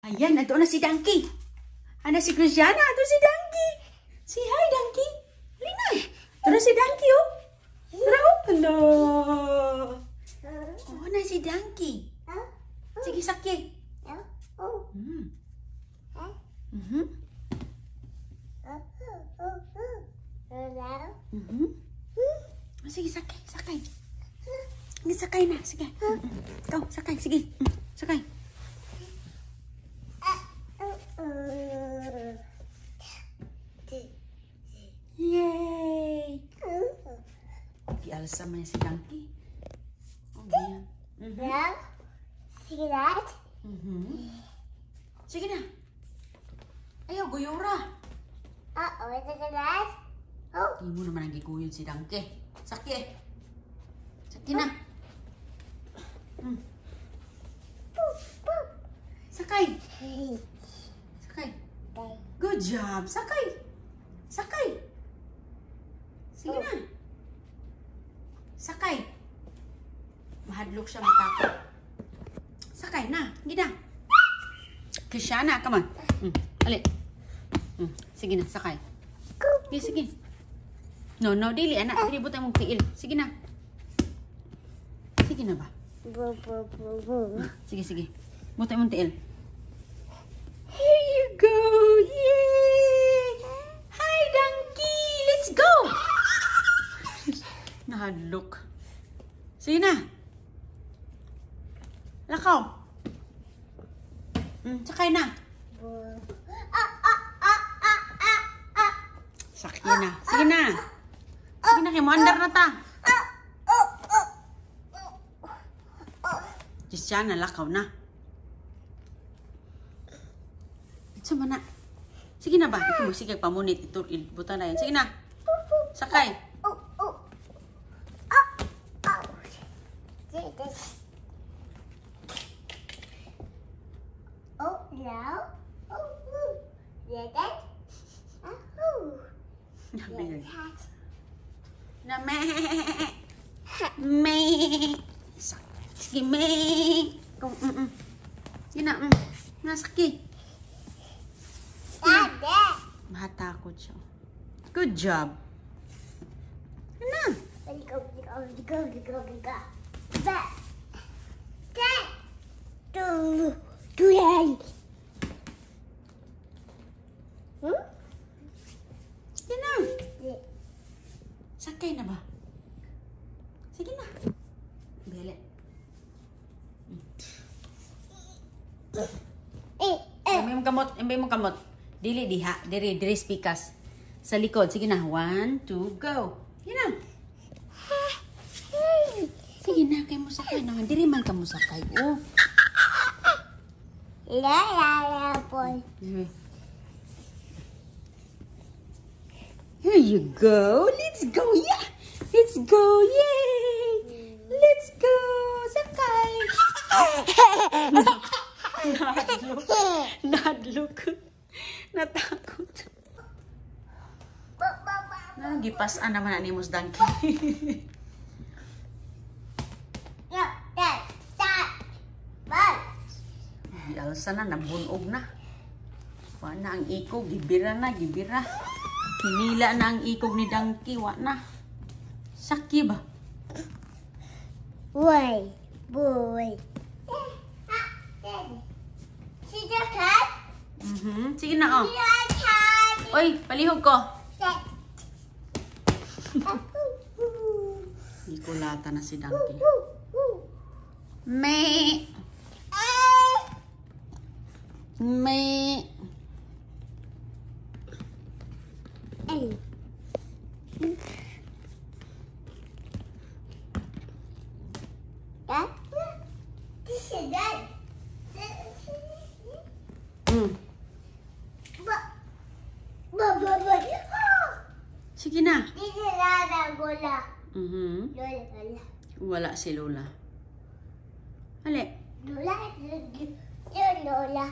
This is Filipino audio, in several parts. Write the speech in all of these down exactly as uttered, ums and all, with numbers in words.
Ayan, ito na si Donkey. Ano si Christiana? Ito si Donkey. Say hi, Donkey. Halina. Ito na si Donkey, oh. Tara, oh. Hello. Oh, na si Donkey. Sige, sakye. Hmm. Mhm. Mhm. Sige, sakay, sakay. Sige, sakay na. Sige. Ikaw, sakay. Sige. Sakay. Yay! Gialsa man si Donkey. Oh, yan. Mhm. Yeah. See that? Mhm. Sige na. Ayaw, guyura. Uh-oh, is it that? Oh. Hindi mo naman ang giguyod si Donkey. Sakye. Sakye na. Hmm. Sakay. Sakay. Good job. Sakay. Sakay. Sige na. Sakay. Mahadlok siya, matakot. Sakay na. Sige na. Christiana, come on. Hmm. Ali. Hmm. Sige na, sakay. Sige, sige. No, no, dili, anak. Dili butang mong tiil. Sige na. Sige na ba? Sige, sige. Butang mong tiil. Here you go. Yay! Hi, Donkey. Let's go. Nahadlok. Sige na. Lakaw. Hmm, sakay na. Sakay na. Sige na. Sige na, kimandar na ta. Diyos siya, nalakaw na. Ito man na. Sige na ba? Ito mo, sige, pamunit. Ito, ibutan na yan. Sige na. Sakay. Oh, no. Oh, oh. Yeah, that. Oh, Nabi. cat. Na me. Me. Sige, me. Kung, mm, mm. Sige na, mm. Nasaki. Dad, Dad. Mahatakot siya. Good job. Ano? Let's go, let's go, let's go, let's go, let's go. Dad. Dad. Do, do that. Hmm? Sige na. Sakay na ba? Sige na. Bele. Eh, eh. Embay mo kamot. Embay mo kamot. Dili diha. Diri, diri spikas. Sa likod. Sige na. One, two, go. Sige na. Sige na. Kaya mo sakay na. Diri man ka mo sakay. Oh. La, la, la, boy. Here you go. Let's go. Yeah. Let's go. Yay. Let's go. Sakay. Nadlok. Nadlok. Natakot. Nagipasan naman ani mo sa Donkey. No, Dad, stop. Bye. Alsa na, nabunog na. Wa na ang ikog, gibira na, gibira. Hinila na ang ikog ni Donkey, wa na. Sakyi ba? Boy, boy. See the cat? Mhm. Sige na, oh. See the cat? Oy, palihog ko. Ikulata na si Donkey. Me. Me. Hey. Dad? This is Dad. Mm. Ba, ba, ba, ba. Sige na. This is Lala, Gola. Mhm. Lola, Lola. Wala si Lola. Ali. Lola, Lola, Lola.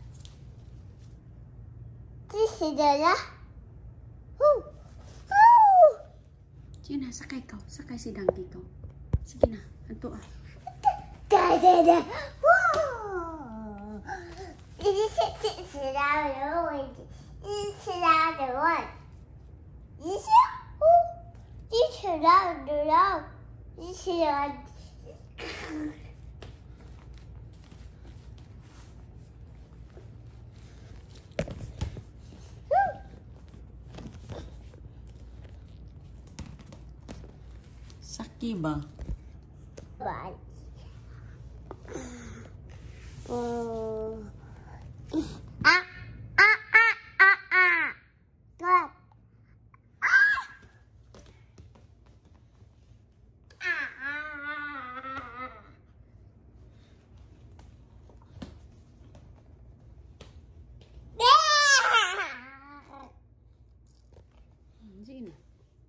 This is Lola. Woo. Woo. Sige na, sakay ka. Sakay si Donkey ka. Sige na, anto ah. Da, da, da. Woo. This is this is another one. This is another one. This is oh, this is another one. This is another. Saki ba? Bye. Oh. Ah, ah, ah, ah, ah. Good. Ah. Ah, ah. Sige na.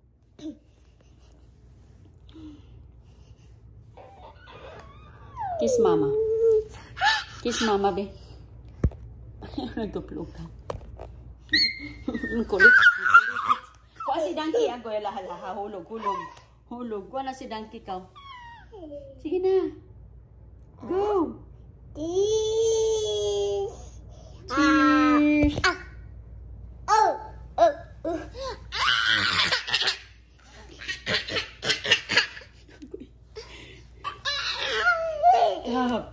Kiss mama. Kiss mama, be. Nagtuplog ka. Ang kulit. Kuha si Donkey. Ang goya laha-laha. Hulog, hulog. Hulog. Kuha na si Donkey ka. Sige na. Go. Cheese. Cheers. Ah. Oh. Oh. Oh. Ah.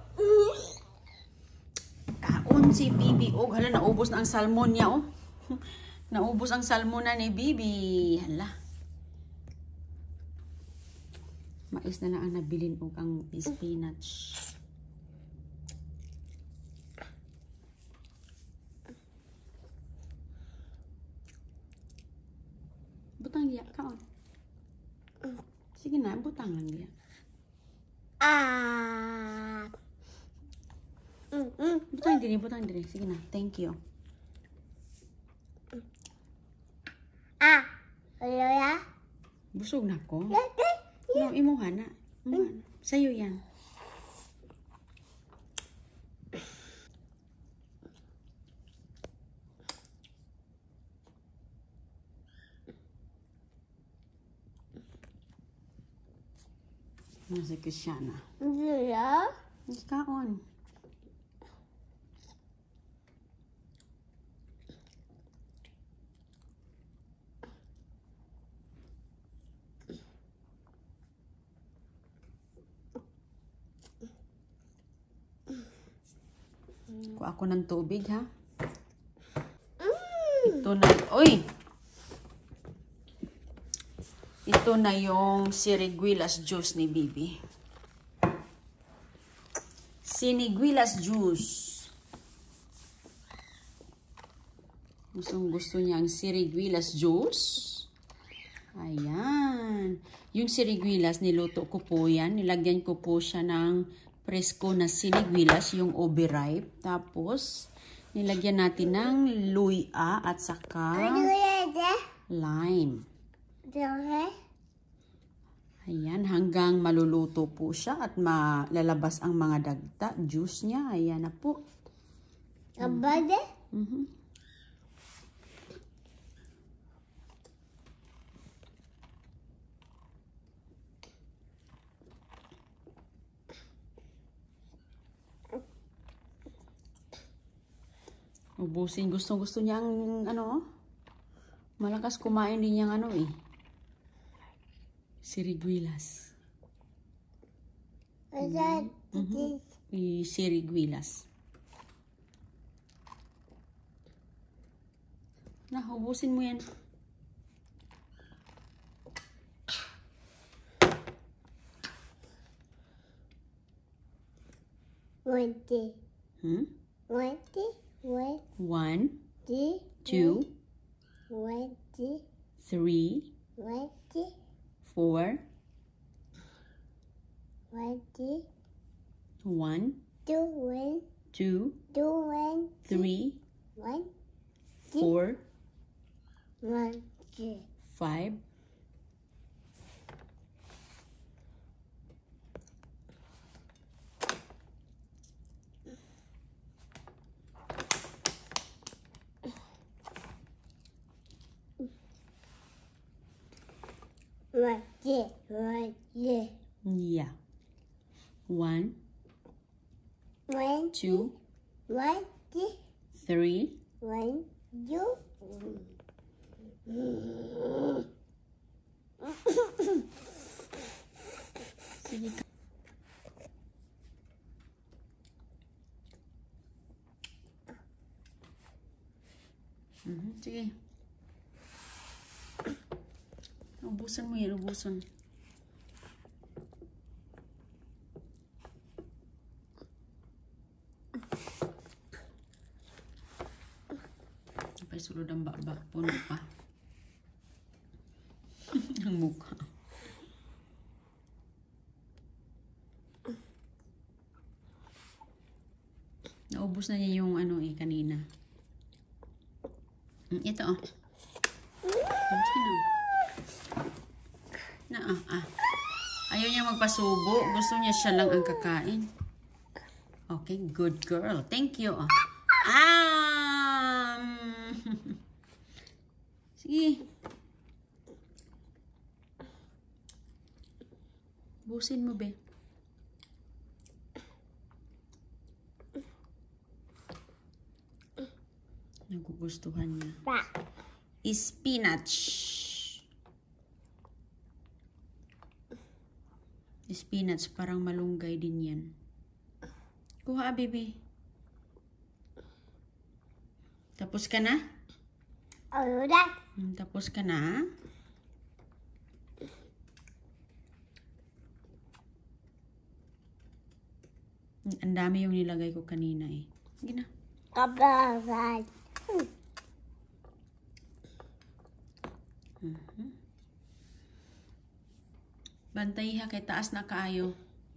Kaon si Bibi. Oh, hala, naubos na ang salmon niya, oh. Naubos ang salmon na ni Bibi. Hala. Mais na lang ang nabilin o ang spinach. Butang diya, kaon. Sige na, butang lang diya. Ah. Mm, mm. Butang diri, butang diri. Sige na, thank you. Ah. Ano ya? Busog na ko. Okay. No, imuha na. Imuha na. Sa'yo yan. Nasa Christiana. Ano ya? Kaon. Kuha ako ng tubig, ha? Ito na, oy! Ito na yung siriguilas juice ni Bibi. Siniguilas juice. Gustong gusto niya ang siriguilas juice. Ayan. Yung siriguilas, niluto ko po yan. Nilagyan ko po siya ng presko na siniguilas, yung overripe. Tapos, nilagyan natin ng luya at saka lime. Ayan, hanggang maluluto po siya at malalabas ang mga dagta. Juice niya, ayan na po. Abade? Mhm. Ubusin. Gusto-gusto niya ang, ano, malakas kumain din niyang, ano, eh. Siriguilas. What's that? Mhm. I siriguilas. Na, ubusin mo yan. One, two, Hmm? one, two, one, One, two, two, one, two, three, one, two, four, one, two, one, two, one, two, two, one, three, one, four, one, two. five, One, two, one, two, yeah. One, one, two, one, This Three. one, two. Sige. Mhm, sige. Ubusan mo yan, ubusan. Sampai sulod ang bakbak, puno pa. Ang mukha. Naubos na niya yung ano eh, kanina. Mm, ito oh. Sino? Na ah, ah. Ayaw niya magpasubo. Gusto niya siya lang ang kakain. Okay, good girl. Thank you. Oh. Ah! Sige. Busin mo, be. Nagugustuhan niya. Pa. Spinach. Spinach, parang malunggay din yan. Kuha, baby. Tapos ka na? Alright. Hmm, Tapos ka na? Ang dami yung nilagay ko kanina eh. Sige na. Kabaran. Mhm. Bantay ha, kay taas na kaayo.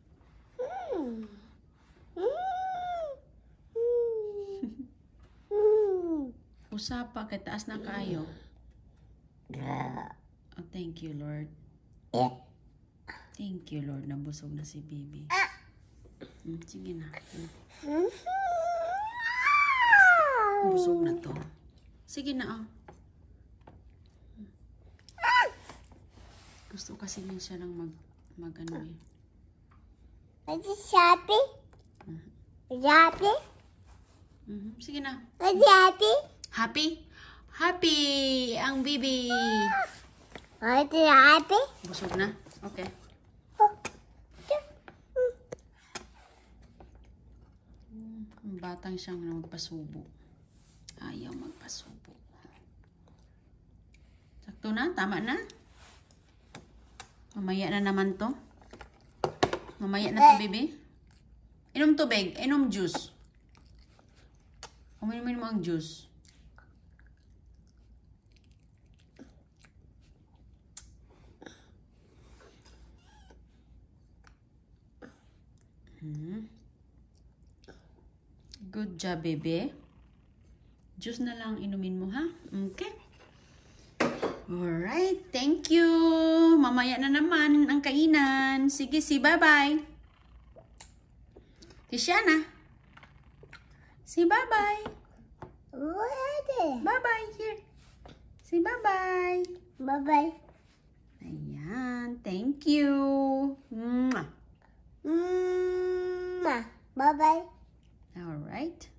Usapa, kay taas na kaayo. Oh, thank you, Lord. Thank you, Lord. Nabusog na si baby. Hmm, sige na. Hmm. Busog na to. Sige na, oh. Gusto kasi niya siya lang mag, mag ano eh. Ito sabi? Sabi? Mhm, sige na. Sabi? Happy? Happy ang baby. Ito sabi? Busog na? Okay. Ang batang siyang magpasubo. Ayaw magpasubo. Sakto na? Tama na? Mamaya na naman to. Mamaya na to, baby. Inom tubig. Inom juice. Uminumin mo ang juice. Hmm. Good job, baby. Juice na lang inumin mo, ha? Okay. Alright. Thank you. Mamaya na naman ang kainan. Sige, si bye-bye. Tiziana. Si bye-bye. Ready. Bye-bye. Here. Si bye-bye. Bye-bye. Ayan. Thank you. Mwah. Mm, bye-bye. Alright.